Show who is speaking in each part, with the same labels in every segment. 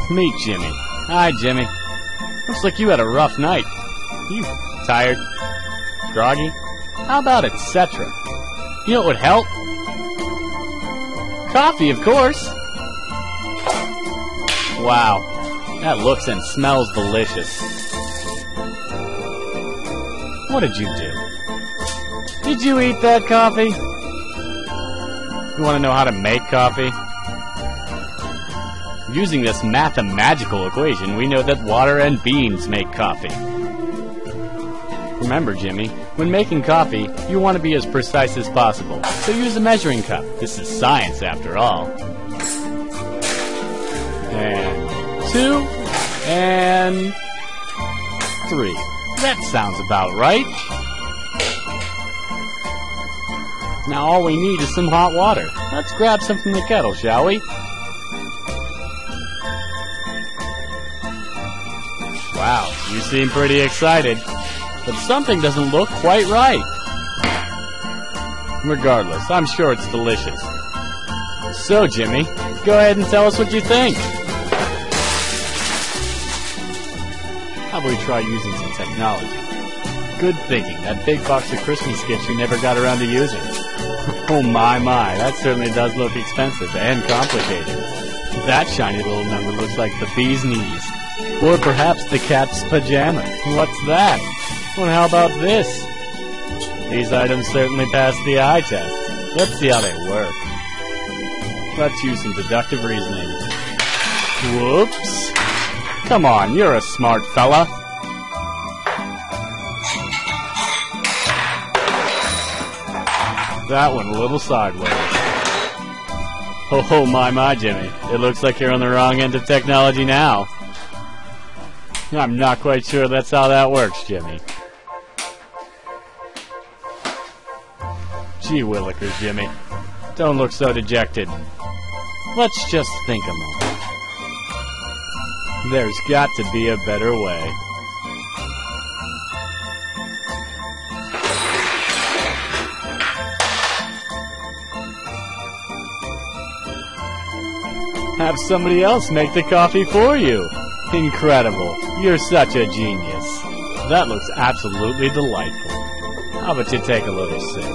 Speaker 1: Meet Jimmy. Hi, Jimmy. Looks like you had a rough night. You tired? Groggy? How about etc.? You know what would help? Coffee, of course! Wow, that looks and smells delicious. What did you do? Did you eat that coffee? You want to know how to make coffee? Using this mathematical equation, we know that water and beans make coffee. Remember, Jimmy, when making coffee, you want to be as precise as possible. So use a measuring cup. This is science, after all. And 2, and 3. That sounds about right. Now all we need is some hot water. Let's grab some from the kettle, shall we? Wow, you seem pretty excited. But something doesn't look quite right. Regardless, I'm sure it's delicious. So, Jimmy, go ahead and tell us what you think. How about we try using some technology? Good thinking. That big box of Christmas gifts you never got around to using. Oh my, that certainly does look expensive and complicated. That shiny little number looks like the bee's knees. Or perhaps the cat's pajamas. What's that? Well, how about this? These items certainly pass the eye test. Let's see how they work. Let's use some deductive reasoning. Whoops. Come on, you're a smart fella. That went a little sideways. Oh my, Jimmy. It looks like you're on the wrong end of technology now. I'm not quite sure that's how that works, Jimmy. Gee willikers, Jimmy. Don't look so dejected. Let's just think a moment. There's got to be a better way. Have somebody else make the coffee for you. Incredible. You're such a genius. That looks absolutely delightful. How about you take a little sip?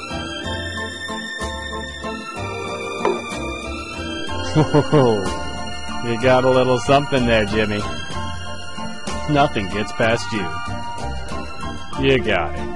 Speaker 1: Oh, you got a little something there, Jimmy. Nothing gets past you. You got it.